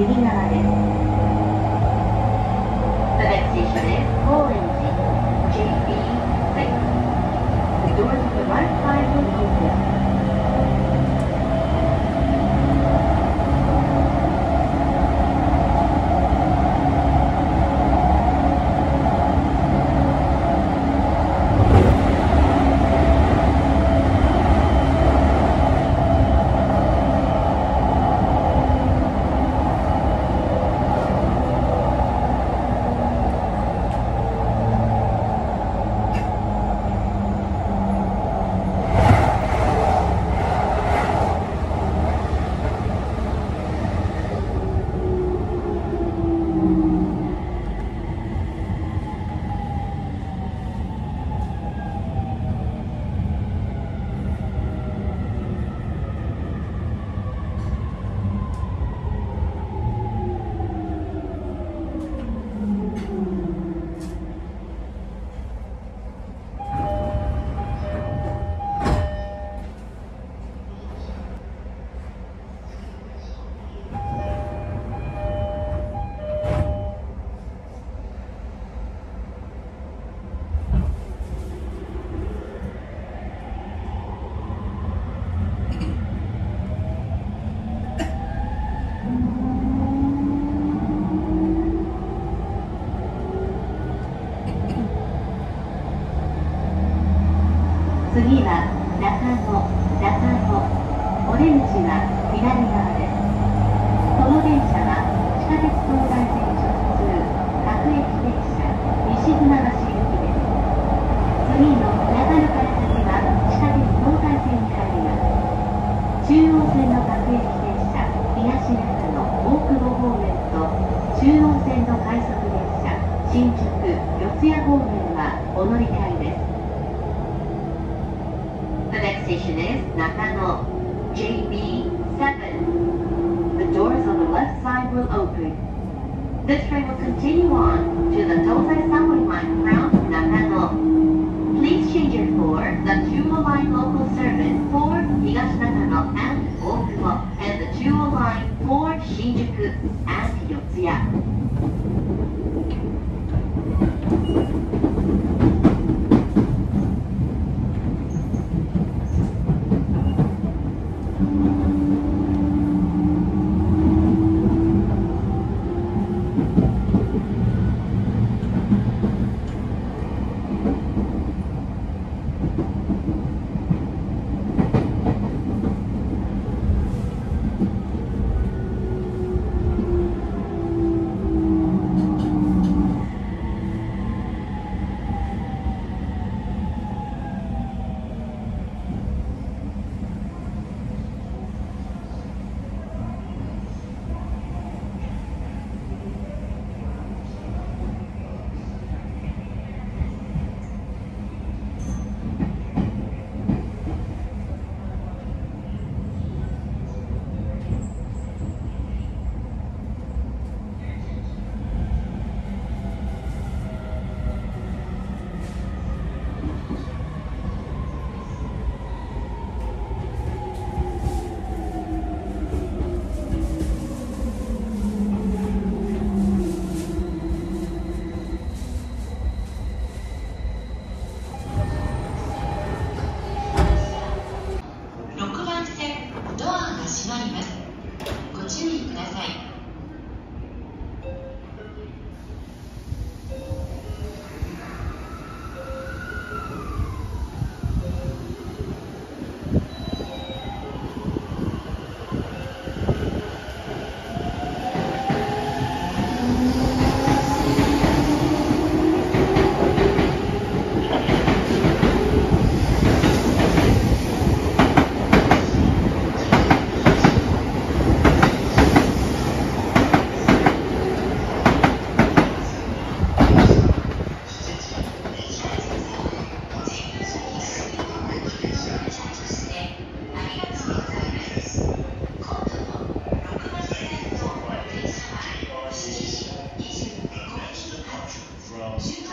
右側です。The next station is Orange JB6. The doors on the right side will open. 次は中野。お出口は左側です。この電車は地下鉄東西線直通各駅停車西船橋行きです。次の長野から先は地下鉄東西線に入ります。中央線の各駅停車東中野大久保方面と中央線の快速電車新宿四谷方面はお乗り換えです。The next station is Nakano, JB7. The doors on the left side will open. This train will continue on to the Tozai subway line from Nakano. Please change it for the Chuo Line local service for Higashinakano and Okubo, and the Chuo Line for Shinjuku and Yotsuya. 新